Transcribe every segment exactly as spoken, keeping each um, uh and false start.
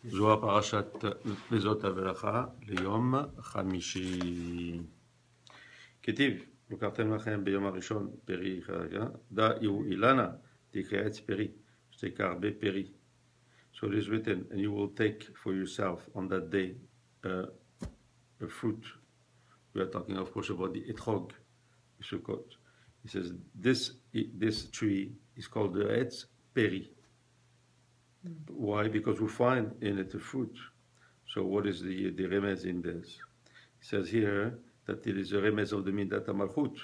זו פרשת וזאת Haberakha ליום חמישי. כתיב, לקחתם לכם ביום הראשון פרי חרגה, דא יהיו אילנה, תקרא עץ פרי, שתקרא הרבה פרי. So it is written, and you will take for yourself on that day uh, a fruit. We are talking, of course, about the etrog, Sukkot. He says, this, this tree is called the Etz Peri. Why? Because we find in it a fruit. So what is the, the remez in this? He says here that it is a remez of the Midat HaMalchut.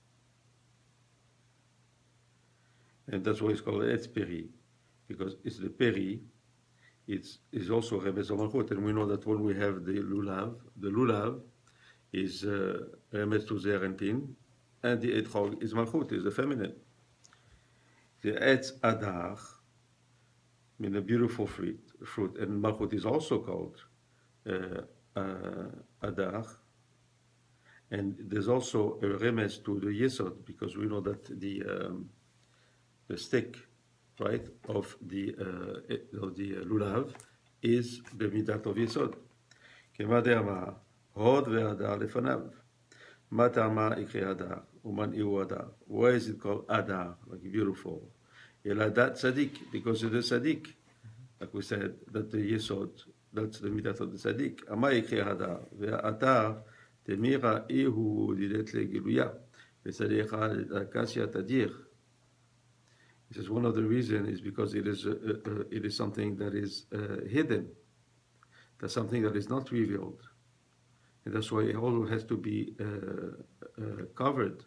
And that's why it's called Etz Peri. Because it's the Peri, it's, it's also a remez of Malchut. And we know that when we have the Lulav, the Lulav is uh, remez to Zer and Pin, and the Etrog is Malchut, is the feminine. The Etz Adar, I mean, a beautiful fruit, fruit, and Malchut is also called uh, uh, Adar. And there's also a remez to the Yesod, because we know that the um, the stick, right, of the uh, of the uh, Lulav is the midat of Yesod. Kema de'amar hod ve'adar lefanav. Matama ikri Adar, uman iu Adar. Why is it called Adar, like beautiful? Eladat Tzaddik, because of the Tzaddik. Like we said, that the Yesod, that's the midat of the Tzaddik. Ama ikri Adar, ve'atar temira ihu didet legiluya, ve'tzadicha l'akasya tadir. He says one of the reasons is because it is, uh, uh, it is something that is uh, hidden. That's something that is not revealed. And that's why it all has to be uh, uh, covered.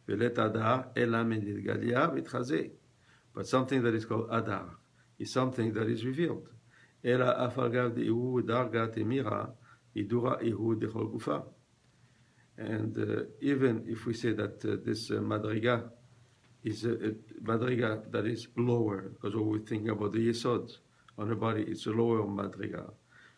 But something that is called Adar is something that is revealed. And uh, even if we say that uh, this uh, madriga is a, a madriga that is lower, because when we think about the yesod on the body, it's a lower madriga.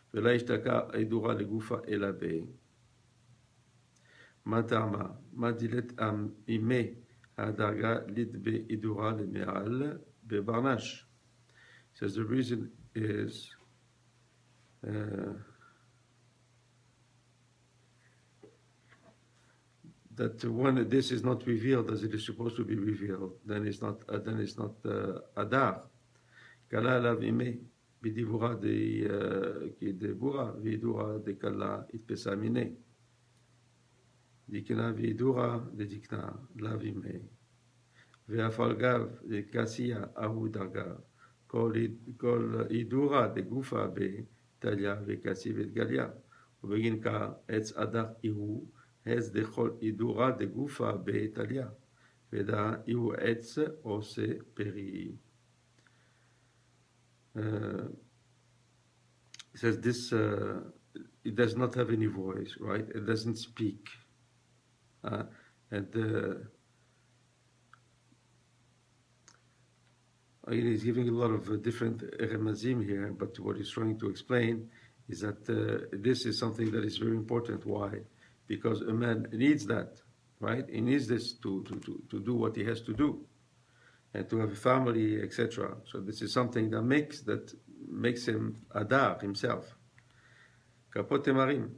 Matama, Madilet am ime hadarga lit be idura le me'al be barnash. Says the reason is uh, that when this is not revealed as it is supposed to be revealed, then it's not uh, then it's not uh, adar. Kala alav ime bidivura de ki debura vidura de kala itpesamine. Dikna vidura de dikna lavime. Ve'afalgav de kasiya ahudaga. Kol idura de gufa be talia ve kasi ve galia. Ubegin ka etz adar ihu hez de kol idura de gufa be talia. Veda ihu etz ose peri. Uh, it says this, uh, it does not have any voice, right? It doesn't speak. Uh, and uh, he's giving a lot of uh, different remazim here, but what he's trying to explain is that uh, this is something that is very important. Why? Because a man needs that, right? He needs this to, to, to, to do what he has to do, and to have a family, et cetera. So this is something that makes that makes him Adar himself. Kapot Marim.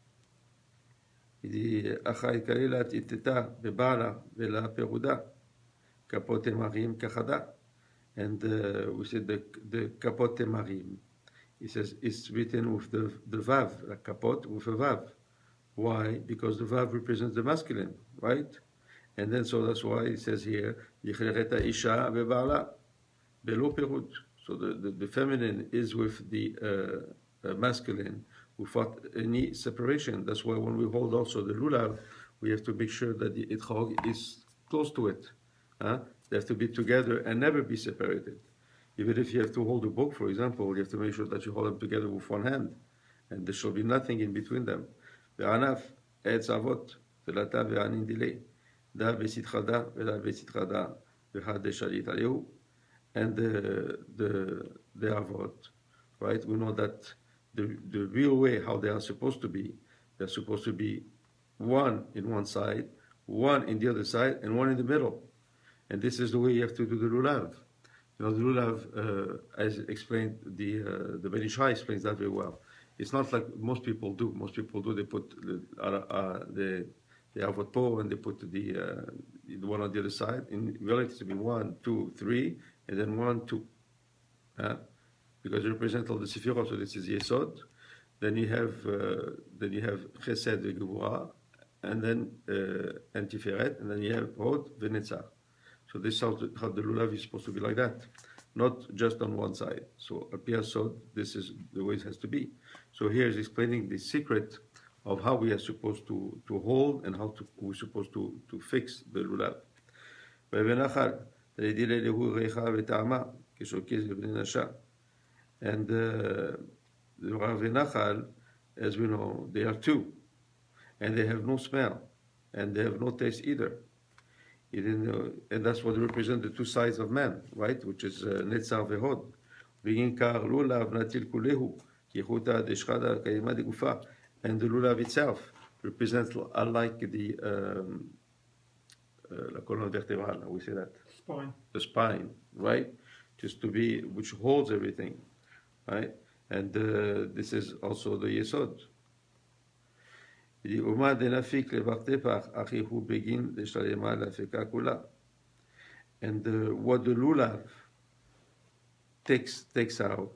Il dit Achai Kalila Titeta Bebala Vela Peruda Kapot Marim Kachada. And uh, we said the the Kapot Marim. He says it's written with the the Vav, like Kapot with a Vav. Why? Because the Vav represents the masculine, right? And then so that's why it says here Yichreta Isha Bebala Belo Perud. So the, the, the feminine is with the uh, uh, masculine without any separation. That's why when we hold also the lulav, we have to make sure that the etrog is close to it. Huh? They have to be together and never be separated. Even if you have to hold a book, for example, you have to make sure that you hold them together with one hand, and there shall be nothing in between them. Ve'anaf etz avot ve'lata ve'anin dilei da ve'sitchada ve'la ve'sitchada ve'had shalit alehu. And the the the avot, right? We know that the the real way how they are supposed to be, they're supposed to be one in one side, one in the other side, and one in the middle. And this is the way you have to do the lulav. You know, the Lulav, uh, as explained, the uh, the Ben Ish Chai explains that very well. It's not like most people do. Most people do. They put the uh, uh, the the avot po and they put the uh, the one on the other side. In reality, to be one, two, three, and then one, two, uh, because they represent all the sefirot. So this is Yesod. Then you have uh, then you have Chesed veGevurah, and then uh, and Tiferet, and then you have Hod veNetzach. So this is how the, how the Lulav is supposed to be like that, not just on one side. So a Sod, this is the way it has to be. So here is explaining the secret of how we are supposed to, to hold and how to, we're supposed to, to fix the Lulav. And uh, the Rav Nachal, as we know, they are two, and they have no smell, and they have no taste either. Uh, and that's what represent the two sides of man, right? Which is Netzar Vehod. Lulav Natil Kulehu, Yehuta Deshchada Kayima de Gufa. And the Lulav itself represents, unlike the um, uh, la colonne vertébrale, how we say that? Spine. The spine, right? Just to be, which holds everything, right? And uh, this is also the Yesod. And uh, what the Lulav takes takes out,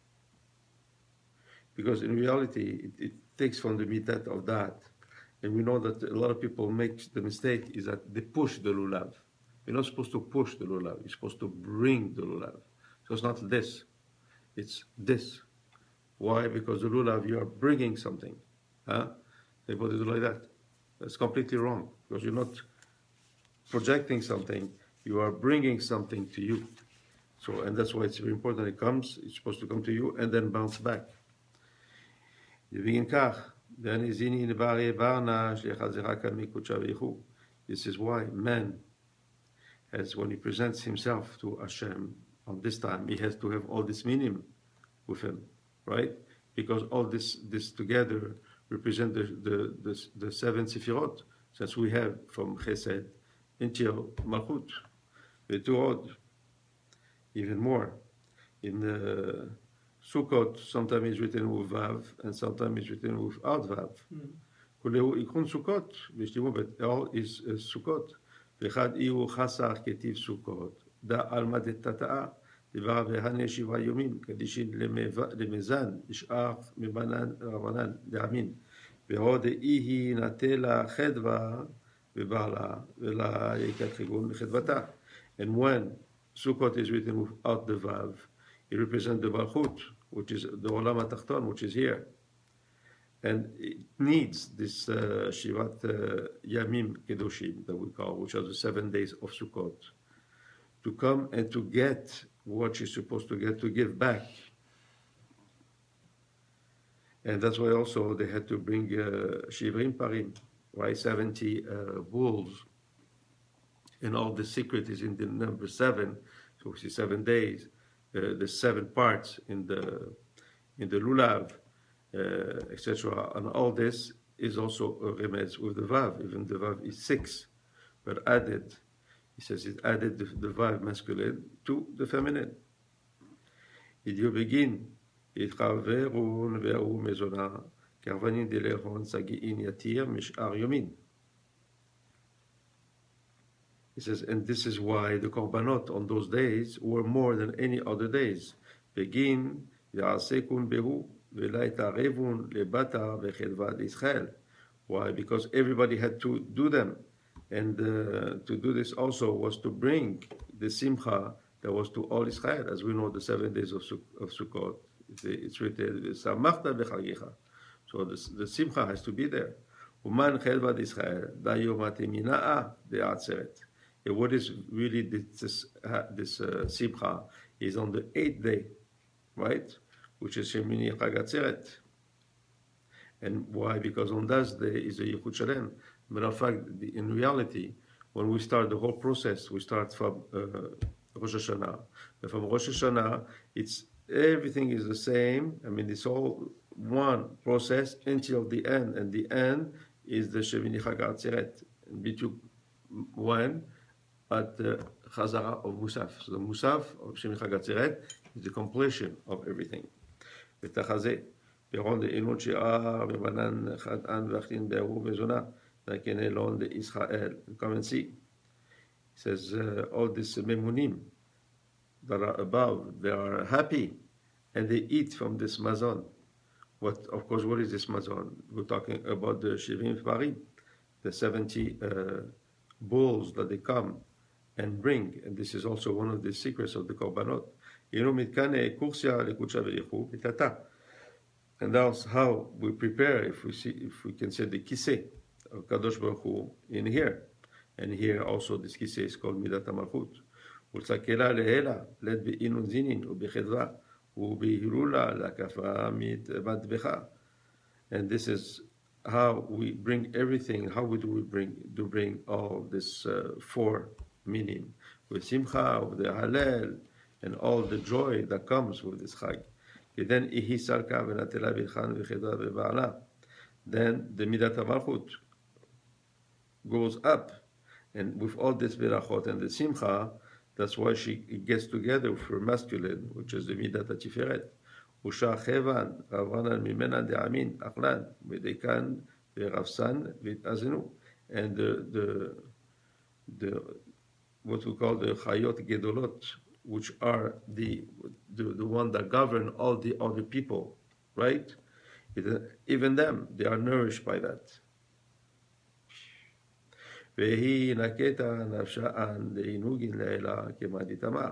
because in reality it, it takes from the mitat of that, and we know that a lot of people make the mistake is that they push the Lulav. You're not supposed to push the Lulav. You're supposed to bring the Lulav. So it's not this, it's this. Why? Because the Lulav, you are bringing something, huh? Everybody do like that. That's completely wrong, because you're not projecting something, you are bringing something to you. So, and that's why it's very important. It comes, it's supposed to come to you and then bounce back. This is why man has, when he presents himself to Hashem on this time, he has to have all this minim with him, right? Because all this this together represent the, the, the, the seven sefirot, since we have from Chesed until Malchut, Veturot, even more. In the Sukkot, sometimes it's written with Vav, and sometimes it's written without Vav. Kulehu ikun Sukkot, but all is uh, Sukkot. V'chad iu chasar ketiv Sukkot, da alma de tata'a, דבר והנה שבעה יומים, קדישין למזן, נשאר מבנן רבנן, להאמין. ועוד איהי נטלה חדווה ובעלה, ולה יקת חיגון לחדוותה. And when Sukkot is written without the Vav, it represents the Malchut, which is the Olam HaTachton, which is here. And it needs this uh, Shivat uh, Yamim Kedoshim, that we call, which are the seven days of Sukkot, to come and to get what she's supposed to get, to give back. And that's why also they had to bring uh, Shivrim Parim, right? seventy uh, bulls. And all the secret is in the number seven, so we see seven days, uh, the seven parts in the in the Lulav, uh, et cetera. And all this is also a remez with the Vav, even the Vav is six, but added. He says it added the, the Vav masculine to the feminine. Il y begin, it chaverun ve'u mezona, karvanin delehon sagi'in yatir mish'ar yomin. He says, and this is why the korbanot on those days were more than any other days. Begin, ya'asekun behu, ve'la tarevun lebata ve'chedvad Israel. Why? Because everybody had to do them. And uh, to do this also was to bring the simcha that was to all Israel, as we know the seven days of, of Sukkot. It's written, "Samachta b'chagecha." So the, the simcha has to be there. Uman chelvad Israel dayom atemina'a de'atzeret. And what is really this this uh, simcha is on the eighth day, right? Which is Shemini Chag Atzeret. And why? Because on that day is a Yichud Shalem. Matter of fact, in reality, when we start the whole process, we start from uh, Rosh Hashanah. And from Rosh Hashanah, it's everything is the same. I mean, it's all one process until the end, and the end is the Shemini Chag Atzeret. And between when at uh, Chazara of Musaf. So the Musaf of Shemini Chag Atzeret is the completion of everything. ותחזה, פירון דאילון שיער, ובנן חתן ואחתין בערו וזונה, וכן אילון לישראל. Come and see. He says, uh, all these memunim that are above, they are happy, and they eat from this mazon. What, of course, what is this mazon? We're talking about the Shivim Parim, the seventy uh, bulls that they come and bring, and this is also one of the secrets of the Korbanot. And that's how we prepare, if we see, if we can say the kiseh of Kadosh Baruch Hu in here, and here also this kiseh is called Midat HaMalchut. ולסקלה להלה, לד באינון זינין ובחדווה, ובהילולה להקפה מטבחה. And this is how we bring everything, how do we bring, do bring all this uh, four meaning, with simcha, with the halal, and all the joy that comes with this chag. Then ihi sarka v'natela b'chan v'chedwa v'ba'ala. Then the midat HaMalchut goes up, and with all this berachot and the simcha, that's why she gets together with her masculine, which is the midat HaTiferet. Usha chevan ravanan mimena de'amin achlan v'dekan v'ravsan v'azenu. And the the the what we call the chayot gedolot, which are the, the the one that govern all the other people, right? It, even them, they are nourished by that. והיא נקטה נפשען לעינוגין לעילה כמעט תמר.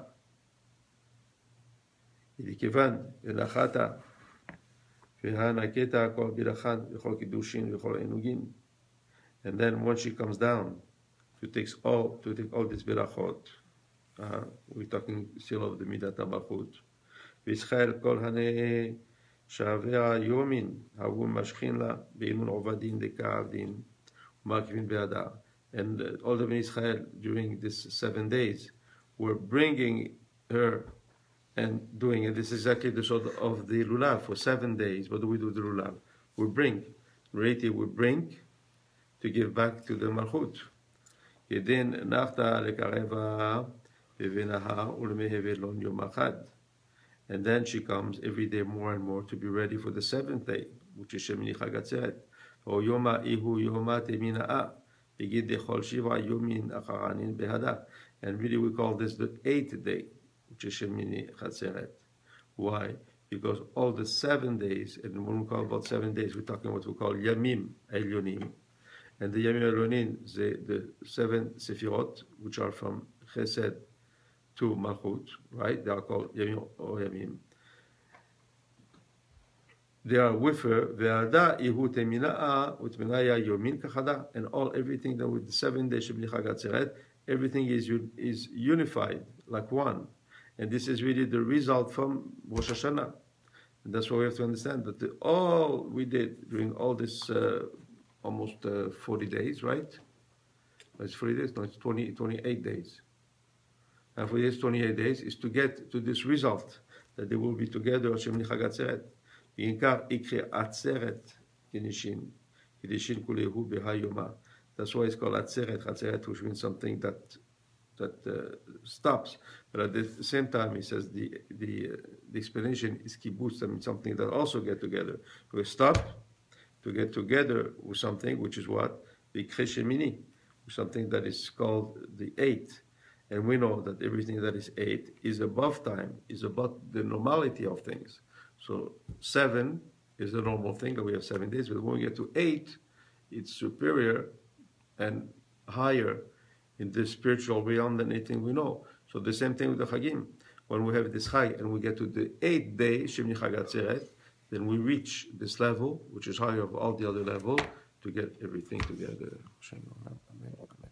כיוון ונחתה והנקטה כל בירכן וכל קידושין וכל עינוגין. And then when she comes down to take all to take all this birachot, uh, we're talking still of the midat HaMalchut. וישחל כל הנה שעביה יומין ההוא משכין לה באימון עובדין דקה עבדין ומרכבין בידה. And uh, all the Israel during this seven days were bringing her and doing it. This is exactly the sort of the Lulav for seven days. What do we do with the Lulav? We bring. Reiti we bring to give back to the Malchut. Yedin nafta lekareva bevenaha ulmehevelon yom achad. And then she comes every day more and more to be ready for the seventh day, which is Shemini Chag Atzeret. O yoma ihu yoma temina'a. And really we call this the eighth day, which is Shemini Chatzeret. Why? Because all the seven days, and when we call about seven days, we're talking what we call Yamim Elyonim. And the Yamim Elyonim, the, the seven Sefirot, which are from Chesed to Malchut, right? They are called Yamim or Yamim. They are with her, and all everything that with the seven days Shemini Chag Atzeret, everything is is unified like one, and this is really the result from Rosh Hashanah, and that's why we have to understand that the, all we did during all this uh, almost uh, forty days, right? It's forty days, no, it's twenty, twenty-eight days. And for these twenty-eight days is to get to this result that they will be together on Shemini Chag Atzeret. That's why it's called Atzeret, Atzeret, which means something that that uh, stops. But at the same time, he says the the, uh, the explanation is kibbutz, I mean something that also get together. We stop to get together with something, which is what? The Shemini, something that is called the eight. And we know that everything that is eight is above time, is above the normality of things. So seven is a normal thing, and we have seven days. But when we get to eight, it's superior and higher in the spiritual realm than anything we know. So the same thing with the Chagim. When we have this Chag and we get to the eighth day, Shemini Chag Atzeret, then we reach this level, which is higher of all the other levels, to get everything together.